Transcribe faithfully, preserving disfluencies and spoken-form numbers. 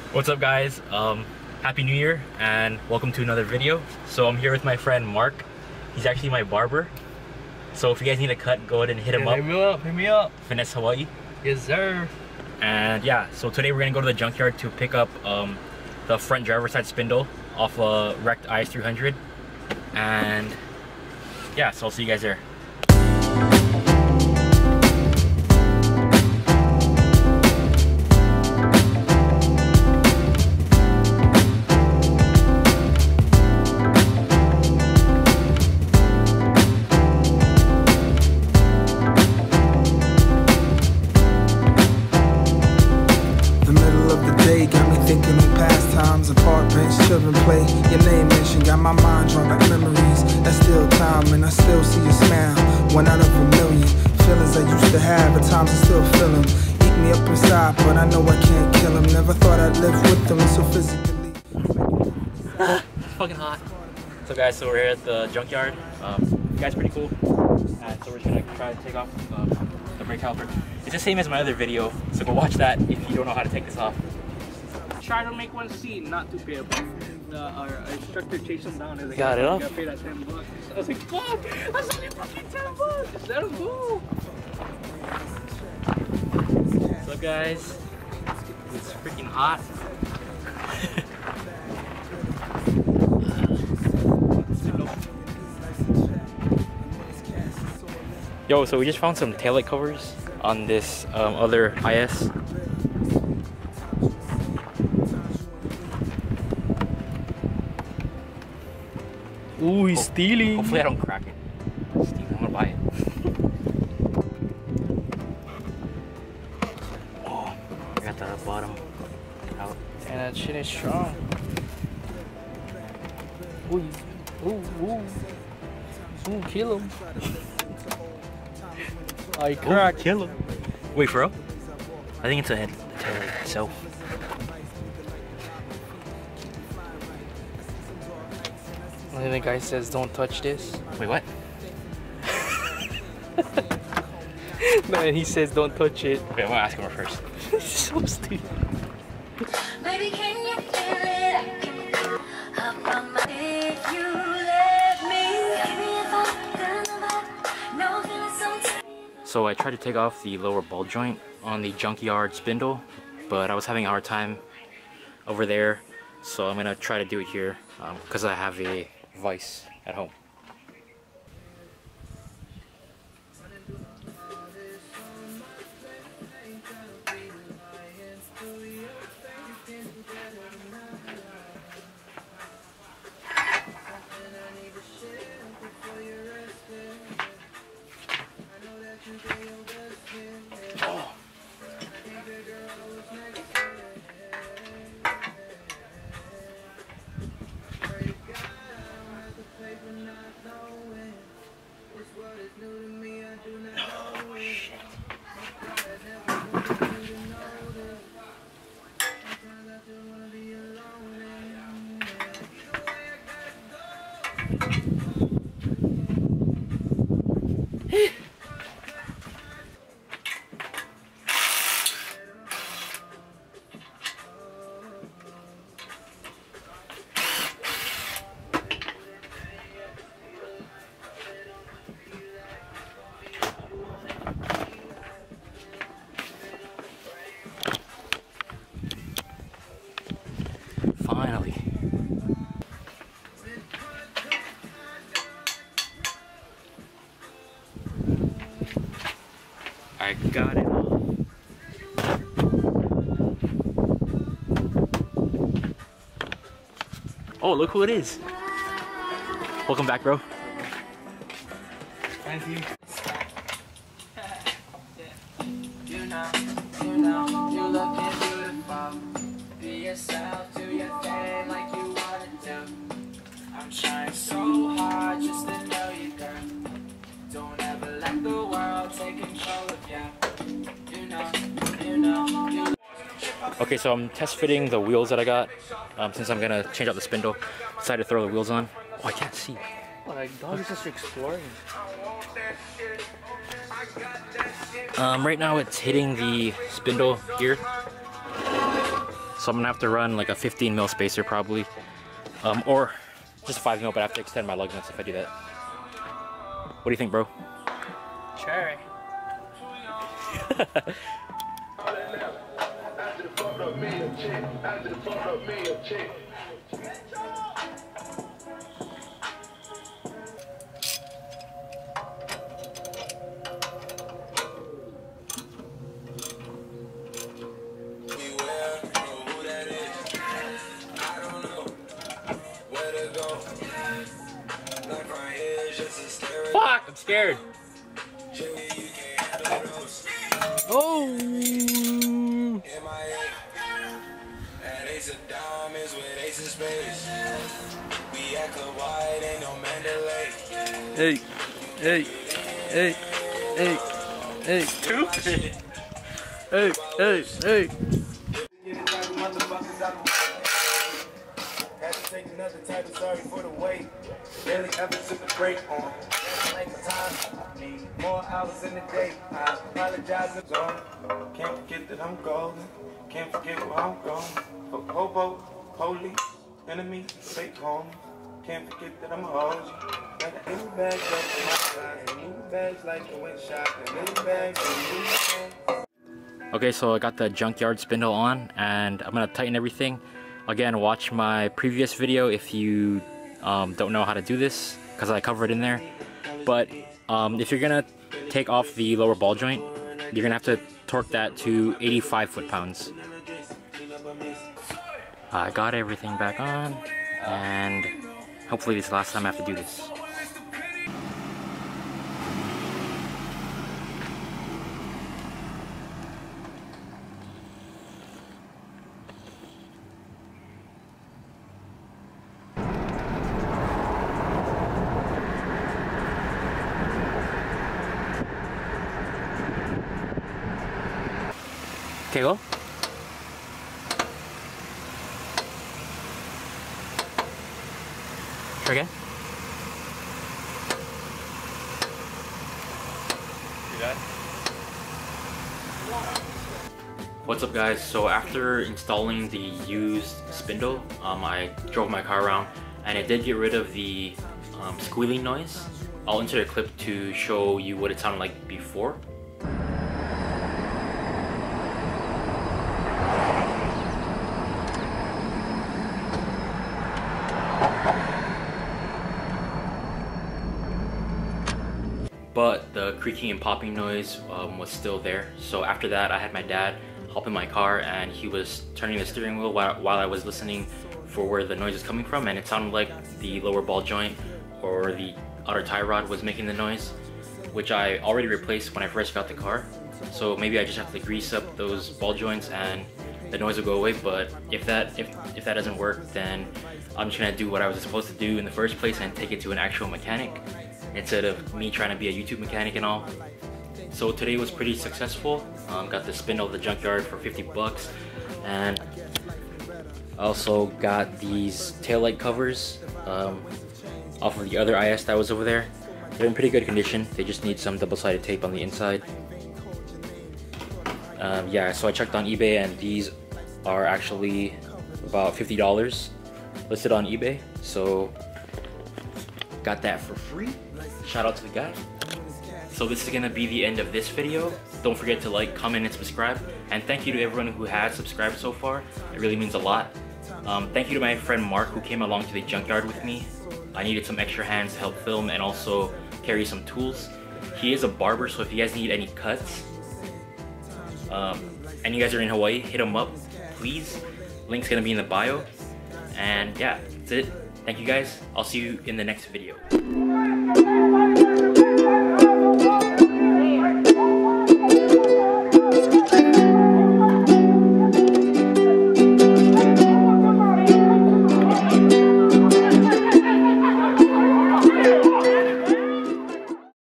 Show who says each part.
Speaker 1: What's up, guys? Um, Happy New Year and welcome to another video. So I'm here with my friend Mark. He's actually my barber. So if you guys need a cut, go ahead and hit him
Speaker 2: yeah,
Speaker 1: up.
Speaker 2: Hit me up, hit me up.
Speaker 1: Finesse Hawaii.
Speaker 2: Yes, sir.
Speaker 1: And yeah, so today we're gonna go to the junkyard to pick up um, the front driver's side spindle off a wrecked I S three hundred. And yeah, so I'll see you guys there.
Speaker 3: Children play, your name mentioned, got my mind drawn like memories. That's still time, and I still see your smile. One out of a million feelings I used to have, at times I still feel them. Eat me up inside, but I know I can't kill them. Never thought I'd live with them, so physically.
Speaker 1: It's fucking hot. So guys, so we're here at the junkyard. Um, the guy's pretty cool. And so we're just gonna try to take off um, the brake caliper. It's the same as my other video, so go watch that if you don't know how to take this off.
Speaker 2: Try to make one scene, not too pay, but the, our instructor chased him down and like,
Speaker 1: got it off?
Speaker 2: got paid at ten bucks. I was like, fuck, that's only fucking ten bucks. Just let him go.
Speaker 1: What's up, guys? It's freaking hot. Yo, so we just found some taillight covers on this um, other I S.
Speaker 2: Ooh, he's stealing.
Speaker 1: Hopefully I don't crack it. Steal, I'm gonna buy it. Oh, I got the bottom out.
Speaker 2: And that shit is strong. Ooh, ooh, ooh. Ooh, kill him. I cracked.
Speaker 1: Kill him. Wait, for real? I think it's a head. The taillight itself.
Speaker 2: And then the guy says, don't touch this.
Speaker 1: Wait, what?
Speaker 2: Man, he says, don't touch it.
Speaker 1: Wait, I'm gonna ask him first.
Speaker 2: He's so stupid.
Speaker 4: Baby, can you feel it? How come if you let me? Give me a thought, no feeling sometimes.
Speaker 1: So I tried to take off the lower ball joint on the junkyard spindle, but I was having a hard time over there. So I'm gonna try to do it here because um, I have a vise at home. Oh. Finally. I got it all. Oh, look who it is. Welcome back, bro.
Speaker 2: Thank you.
Speaker 5: You know, you know, you looking beautiful. Be yourself, do your thing like you wanna do. I'm trying so hard just to know you, girl. Don't ever let the world take control of you. You know, you know, you.
Speaker 1: Okay, so I'm test fitting the wheels that I got. Um, since I'm gonna change out the spindle, decided to throw the wheels on. Oh, I can't see.
Speaker 2: Oh, like dog is just exploring.
Speaker 1: Um, right now it's hitting the spindle here. So so I'm gonna have to run like a fifteen mil spacer probably, um, or just five mil, but I have to extend my lug nuts if I do that. What do you think, bro?
Speaker 2: Cherry.
Speaker 1: Fuck! I'm scared. Oh! Hey, hey, hey, hey, hey, stupid. Hey, hey, hey.
Speaker 3: Had to take another title, sorry for the wait. Barely ever took a break on. Like time, need more hours in the day. I apologize, it's on. Can't forget that I'm golden. Can't forget where I'm going. For hobo, holy, enemy, fake home. Can't forget that I'm a hold you. Got a new bag up in my side. New bags like the wind shot. New bags and new.
Speaker 1: Okay, so I got the Junkyard spindle on and I'm gonna tighten everything. Again, watch my previous video if you um, don't know how to do this, because I cover it in there. But um, if you're gonna take off the lower ball joint, you're gonna have to torque that to eighty-five foot-pounds. I got everything back on, and hopefully this is the last time I have to do this. Okay, go. Try again. You got it? What's up, guys? So after installing the used spindle, um, I drove my car around and it did get rid of the um, squealing noise. I'll insert a clip to show you what it sounded like before. But the creaking and popping noise um, was still there. So after that, I had my dad hop in my car and he was turning the steering wheel while, while I was listening for where the noise was coming from, and it sounded like the lower ball joint or the outer tie rod was making the noise, which I already replaced when I first got the car. So maybe I just have to grease up those ball joints and the noise will go away. But if that if, if that doesn't work, then I'm just gonna do what I was supposed to do in the first place and take it to an actual mechanic, instead of me trying to be a YouTube mechanic and all. So today was pretty successful. Um, got the spindle of the Junkyard for fifty bucks, and I also got these taillight covers um, off of the other I S that was over there. They're in pretty good condition. They just need some double-sided tape on the inside. Um, yeah, so I checked on eBay and these are actually about fifty dollars listed on eBay. So got that for free. Shout out to the guy. So this is gonna be the end of this video. Don't forget to like, comment, and subscribe. And thank you to everyone who has subscribed so far. It really means a lot. Um, thank you to my friend Mark who came along to the Junkyard with me. I needed some extra hands to help film and also carry some tools. He is a barber, so if you guys need any cuts, um, and you guys are in Hawaii, hit him up, please. Link's gonna be in the bio. And yeah, that's it. Thank you guys. I'll see you in the next video.